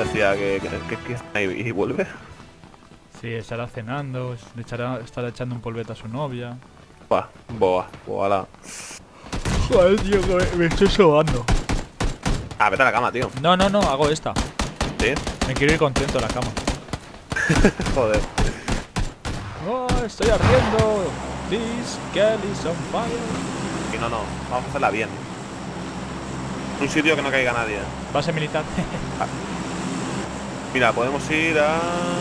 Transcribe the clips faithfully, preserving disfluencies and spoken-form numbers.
decía que, que, que, que está ahí y vuelve. Sí, estará cenando, le echará, estará echando un polvete a su novia. Buah, boa, boa. Joder, tío, que me, me estoy sobando. Ah, vete a la cama, tío. No, no, no, hago esta. Sí. Me quiero ir contento a la cama. Joder. Oh, estoy ardiendo. This girl is on fire. Y no, no, vamos a hacerla bien. Un sitio que no caiga nadie. Base militar. Ah. Mira, podemos ir a...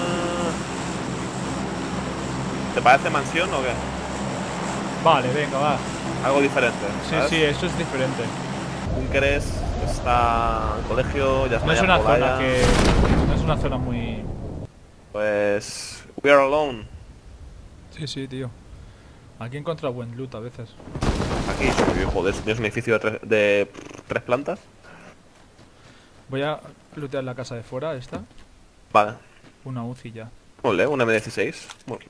¿Te parece mansión o qué? Vale, venga, va. Algo diferente. Sí, ¿sabes? sí, eso es diferente. Búnkeres, está el colegio, ya No es una zona que... No es una zona muy... Pues... We are alone. Sí, sí, tío. Aquí he encontrado buen loot a veces. Aquí, joder, tienes un edificio de tres, de tres plantas. Voy a lootear la casa de fuera, esta. Vale. Una U C I ya. Ole, un eme dieciséis. Bueno.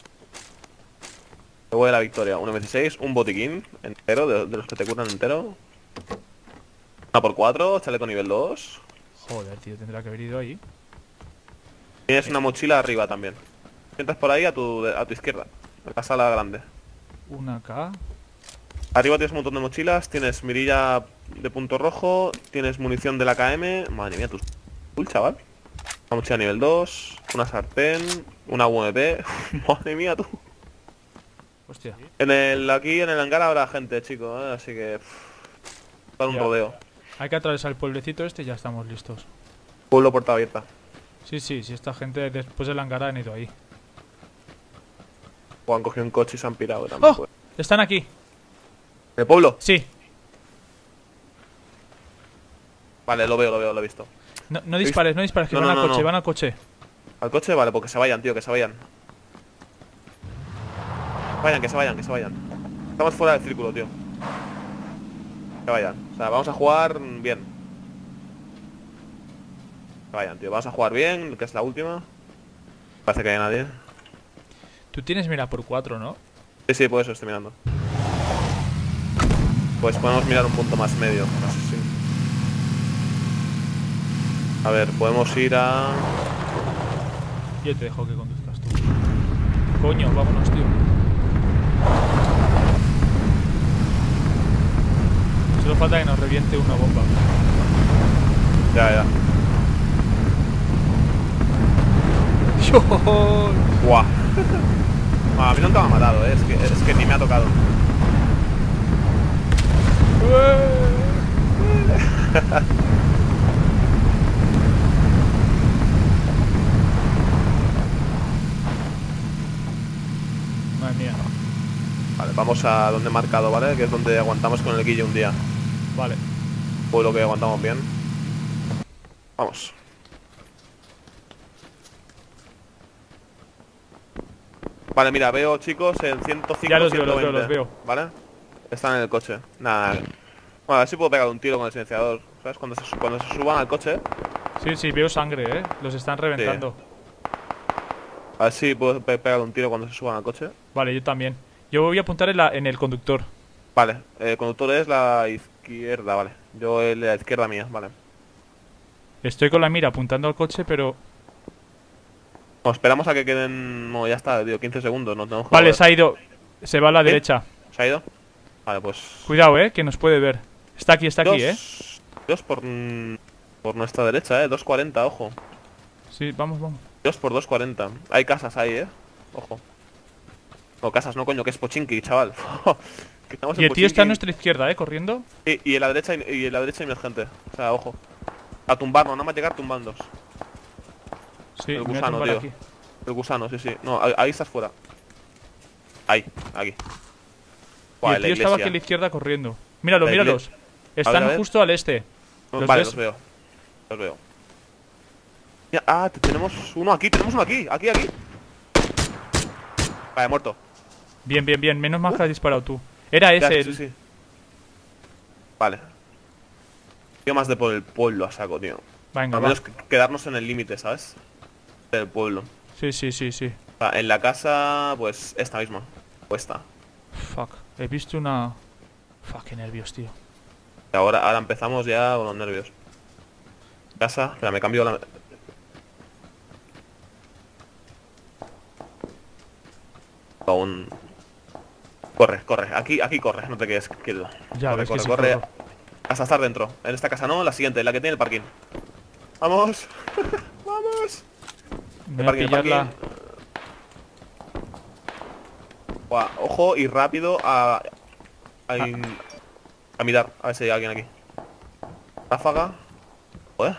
Luego de la victoria, un eme dieciséis, un botiquín entero, de, de los que te curan entero. Una por cuatro, chaleco nivel dos. Joder, tío, tendrá que haber ido ahí. Tienes una mochila arriba también. Entras por ahí a tu, a tu izquierda, en la sala grande. Una K. Arriba tienes un montón de mochilas, tienes mirilla de punto rojo, tienes munición de la K M. Madre mía, tu cool, chaval. Una mochila nivel dos, una sartén, una U M P. Madre mía, tú. Hostia. En el, aquí en el hangar habrá gente, chicos, ¿eh? Así que... Pff, dar un Ya. rodeo. Hay que atravesar el pueblecito este y ya estamos listos. Pueblo puerta abierta. Sí, sí, si esta gente después del hangar han ido ahí. O han cogido un coche y se han pirado también. ¡Oh! Pues. Están aquí. ¿El pueblo? Sí. Vale, lo veo, lo veo, lo he visto. No, no dispares, no dispares, que No, van no, al no, coche, no. van al coche. ¿Al coche? Vale, pues que se vayan, tío, que se vayan. Vayan, que se vayan, que se vayan. Estamos fuera del círculo, tío. Que vayan. O sea, vamos a jugar bien. Que vayan, tío. Vamos a jugar bien, que es la última. Parece que hay nadie. Tú tienes mira por cuatro, ¿no? Sí, sí, por eso estoy mirando. Pues podemos mirar un punto más medio. No sé si... A ver, podemos ir a... Yo te dejo que conduzcas tú. Coño, vámonos, tío. Solo falta que nos reviente una bomba. Ya, ya. ¡Dios! Buah. A mí nunca me ha matado, ¿eh? es, que, es que ni me ha tocado. Madre mía. Vale, vamos a donde he marcado, ¿vale? Que es donde aguantamos con el guille un día. Vale. Pueblo que aguantamos bien. Vamos. Vale, mira, veo chicos en ciento cinco, Ya los veo, ciento los veo, veinte, los veo. ¿vale? Están en el coche. Nada. Bueno, a ver si puedo pegar un tiro con el silenciador. ¿Sabes? Cuando se, cuando se suban al coche. Sí, sí, veo sangre, ¿eh? Los están reventando. A ver si puedo pe pegar un tiro cuando se suban al coche. Vale, yo también. Yo voy a apuntar en, la, en el conductor. Vale, el conductor es la izquierda, vale. Yo el de la izquierda mía, vale. Estoy con la mira apuntando al coche, pero... Bueno, esperamos a que queden... No, ya está, tío, quince segundos, no tenemos que Vale, volver. se ha ido. Se va a la ¿Sí? derecha. ¿Se ha ido? Vale, pues... Cuidado, ¿eh? Que nos puede ver. Está aquí, está aquí, ¿eh? Dos, dos por... mm, por nuestra derecha, eh, dos cuarenta, ojo. Sí, vamos, vamos. Dos por dos cuarenta. Hay casas ahí, eh. Ojo. No, casas no, coño, que es Pochinki, chaval. Que estamos Y en el tío está a Pochinki. nuestra izquierda, ¿eh? Corriendo. Y, y en la derecha y en la derecha hay más gente. O sea, ojo. A tumbarnos, nada más llegar tumbándos. Sí, El me voy a gusano, tumbar tío. aquí. El gusano, sí, sí. No, ahí, ahí estás fuera. Ahí, aquí. Buah, Y el la tío estaba aquí a iglesia. la izquierda corriendo. Míralo, La míralos. Están A ver, a ver. justo al este. No, ¿Los vale, ves? los veo. Los veo. Ya, ah, te- tenemos uno aquí, tenemos uno aquí, aquí, aquí. Vale, muerto. Bien, bien, bien. Menos mal que has disparado tú. Era Ya, ese. sí, el- sí. Vale. Tío, más de por el pueblo a saco, tío. Venga, Al va. menos que- quedarnos en el límite, ¿sabes? Del pueblo. Sí, sí, sí, sí. O sea, en la casa, pues esta misma. O esta. Fuck. He visto una... Fuck, qué nervios, tío. Y ahora, ahora empezamos ya con los nervios. Casa, espera, me cambio la... Aún... Corre, corre, aquí, aquí corre, no te quedes quieto. Ya, corre, ves que corre, sí corre. corro. Hasta estar dentro. En esta casa no, en la siguiente, la que tiene el parking. ¡Vamos! ¡Vamos! Me voy El a parking, el pillarla. parking. Buah, ojo y rápido a... A, Ah. a mirar, a ver si hay alguien aquí. Ráfaga. Joder.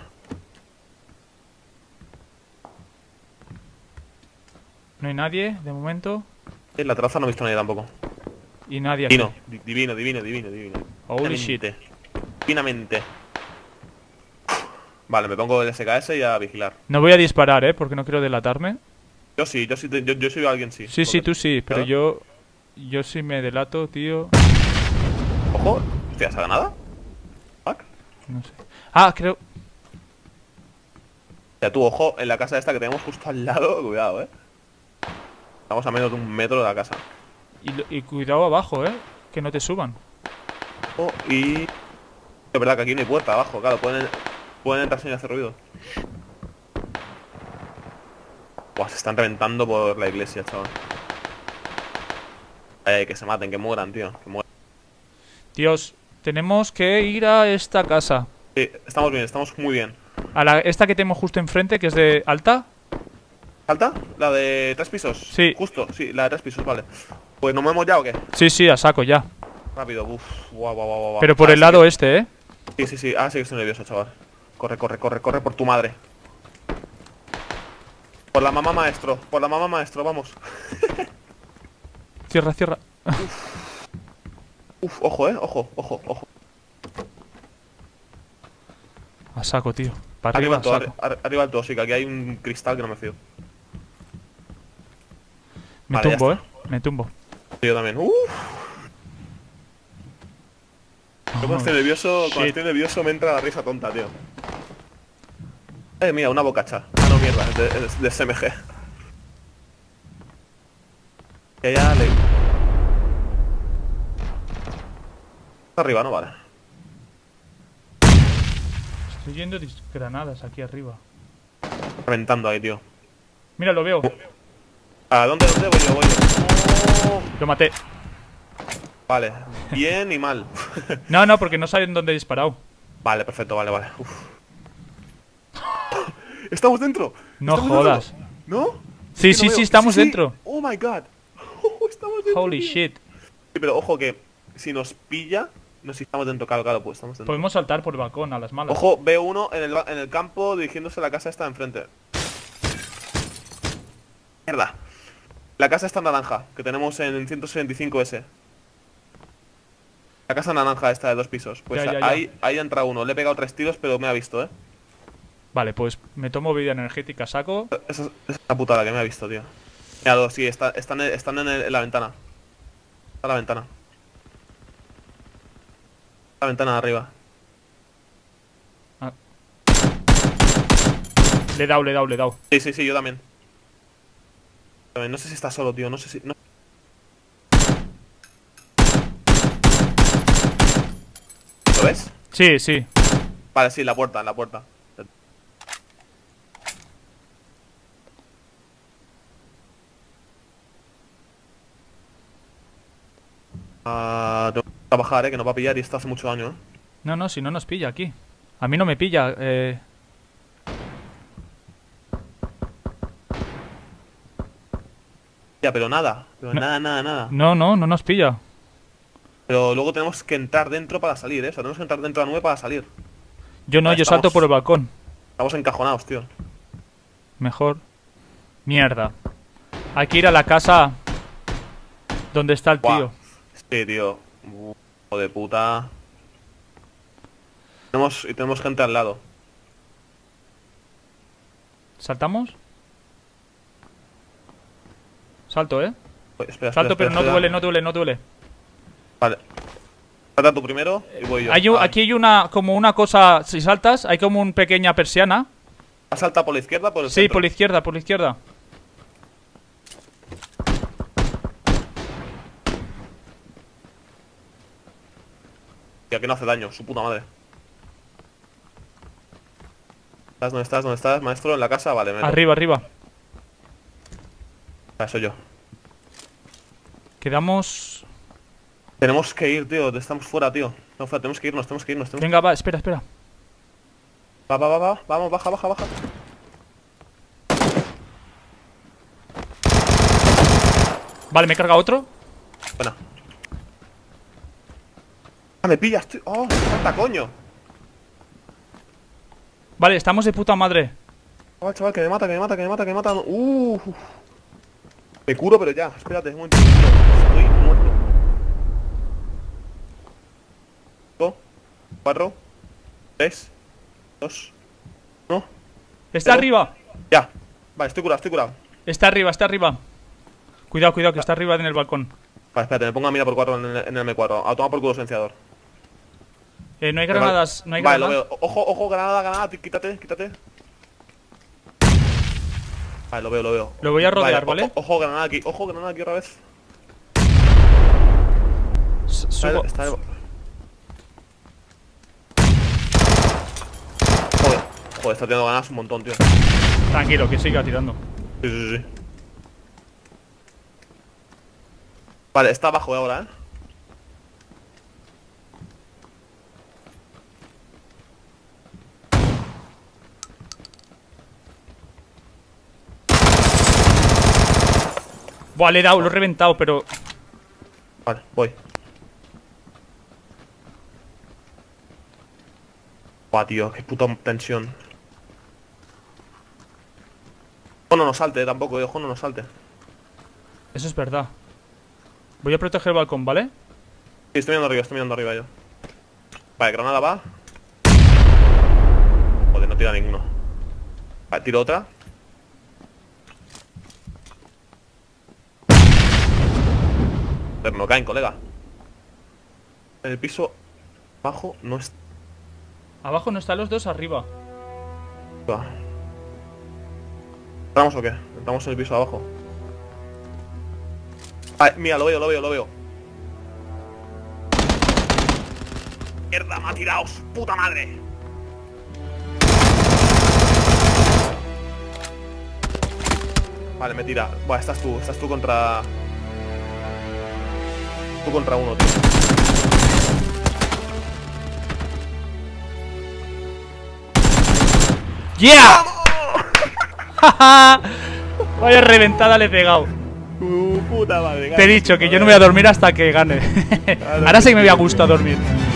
No hay nadie, de momento. En la terraza no he visto a nadie tampoco. Y nadie aquí. Divino, di- divino, divino, divino, divino. Holy Divinamente. Divinamente. Vale, me pongo el S K S y a vigilar. No voy a disparar, ¿eh? Porque no quiero delatarme. Yo sí, yo sí, te- yo, yo soy alguien sí. Sí, sí, Porque- tú sí, pero ¿Claro? yo... Yo sí me delato, tío. Ojo, hostia, ¿se ha ganado? Fuck. No sé. Ah, creo... O sea, tú, ojo, en la casa esta que tenemos justo al lado, cuidado, eh. Estamos a menos de un metro de la casa. Y, lo- y cuidado abajo, ¿eh? Que no te suban. Oh, y... Es verdad que aquí no hay puerta abajo, claro, pueden, pueden entrar sin hacer ruido. Buah, se están reventando por la iglesia, chaval. Ay, que se maten, que mueran, tío, que mueran. Dios, tenemos que ir a esta casa. Sí, estamos bien, estamos muy bien. A la, esta que tenemos justo enfrente, que es de alta. ¿Alta? ¿La de tres pisos? Sí. Justo, sí, la de tres pisos, vale. Pues nos movemos ya o qué? Sí, sí, a saco ya. Rápido, uff, guau, guau, guau, guau. Pero por Ah, el sí lado que- este, ¿eh? Sí, sí, sí, ah, sí que estoy nervioso, chaval. Corre, corre, corre, corre por tu madre. Por la mamá maestro, por la mamá maestro, vamos. Cierra, cierra. Uf, ojo, eh, ojo, ojo, ojo. A saco, tío. Para Arriba arriba, el todo, a saco. arri- ar- arriba el todo, sí, que aquí hay un cristal que no me fío. Me Vale, ya tumbo, ¿eh? está. Me tumbo. Sí, yo también. Uf, yo cuando Oh, estoy nervioso, cuando shit. estoy nervioso me entra la risa tonta, tío. Eh, mira, una bocacha. Ah, no, mierda, es de, es de S M G. Que ya le... Está arriba, ¿no? Vale. Estoy yendo dis- granadas aquí arriba. Reventando ahí, tío. Mira, lo veo. ¿A dónde, dónde voy yo? Voy yo. Oh, Lo maté. vale, bien y mal. No, no, porque no saben dónde he disparado. Vale, perfecto, vale, vale. Uf. ¿Estamos dentro? No ¿Estamos jodas. dentro? ¿No? Sí, Es que sí, no sí, veo. estamos Sí, sí. dentro. Oh my god. Estamos dentro. Holy tío. shit. Sí, pero ojo que si nos pilla, no sé si estamos dentro, claro, claro, pues estamos dentro. Podemos saltar por el balcón a las malas. Ojo, veo uno en el, ba- en el campo dirigiéndose a la casa esta de enfrente. Mierda. La casa está naranja, que tenemos en ciento sesenta y cinco ese. La casa naranja esta de dos pisos. Pues Ya, ya, ya. ahí, ahí entra uno. Le he pegado tres tiros, pero me ha visto, eh. Vale, pues me tomo vida energética, saco. Esa es esa es la putada que me ha visto, tío. Mira, dos, sí, está- están, en- están en, el- en la ventana. Está en la ventana. La ventana de arriba. Le he dado, le he dado, le he dado. Sí, sí, sí, yo también. También, no sé si está solo, tío. No sé si... no- ¿Lo ves? Sí, sí. Vale, sí, la puerta, la puerta. Ah, tengo que trabajar, eh, que nos va a pillar y esto hace mucho daño, eh. No, no, si no nos pilla aquí. A mí no me pilla. Eh... Ya, pero nada. Pero No. nada, nada, nada. No, no, no nos pilla. Pero luego tenemos que entrar dentro para salir, eh. O sea, tenemos que entrar dentro de la nube para salir. Yo no, Ah, yo salto estamos- por el balcón. Estamos encajonados, tío. Mejor. Mierda. Hay que ir a la casa donde está el Buah. tío. Sí, tío. Hijo de puta. Tenemos, y tenemos gente al lado. ¿Saltamos? Salto, ¿eh? Uy, espera, Salto, espera, pero espera, no espera. duele, no duele, no duele. Vale. Salta tú primero y voy yo. Hay un- Vale. aquí hay una, como una cosa, si saltas, hay como una pequeña persiana. ¿Has saltado por la izquierda o por el Sí, centro? por la izquierda, por la izquierda. Y aquí no hace daño, su puta madre. ¿Estás? ¿Dónde estás? ¿Dónde estás, maestro? ¿En la casa? Vale, me meto. Arriba, arriba. Ah, soy yo. Quedamos... Tenemos que ir, tío. Estamos fuera, tío. No, fuera, tenemos que irnos, tenemos que irnos. Tenemos... Venga, va, espera, espera. Va, va, va, va. Vamos, baja, baja, baja. Vale, me carga otro. Buena. Ah, me pillas, tío. Oh, me falta, coño. Vale, estamos de puta madre. Chaval, chaval, que me mata, que me mata, que me mata, que me mata. Uh, uf. Me curo, pero ya. Espérate, un momento. Estoy muerto. Dos, cuatro, tres, dos, uno. Está Cero. arriba. Ya. Vale, estoy curado, estoy curado. Está arriba, está arriba. Cuidado, cuidado, que está arriba en el balcón. Vale, espérate, me pongo a mira por cuatro en el, en el M cuatro. A tomar por culo silenciador. Eh, no hay granadas, no hay Vale, granadas. lo veo. Ojo, ojo, granada, granada. tí- Quítate, quítate. Vale, lo veo, lo veo. Lo voy a rodear, ¿vale? Ojo, ojo, granada aquí. Ojo, granada aquí otra vez. S- Subo. Está el- Joder, joder, está teniendo ganas un montón, tío. Tranquilo, que siga tirando. Sí, sí, sí. Vale, está abajo ahora, eh. Buah, le he dado, lo he reventado, pero... Vale, voy. Buah, tío, qué puta tensión. Ojo no nos salte, eh, tampoco, eh, ojo no nos salte. Eso es verdad. Voy a proteger el balcón, ¿vale? Sí, estoy mirando arriba, estoy mirando arriba yo. Vale, granada va. Joder, no tira ninguno. Vale, tiro otra. Joder, no caen, colega. El piso bajo no está. Abajo no están los dos, arriba. ¿Entramos o qué? Entramos en el piso de abajo. Vale, mira, lo veo, lo veo, lo veo. Mierda, me ha tirado, puta madre. Vale, me tira. Buah, estás tú, estás tú contra... Tú contra uno, tío. ¡Yeah! Vaya reventada le he pegado. Uh, puta madre. Te he dicho que yo no me voy a dormir hasta que gane. Ahora sí que me voy a gustar dormir.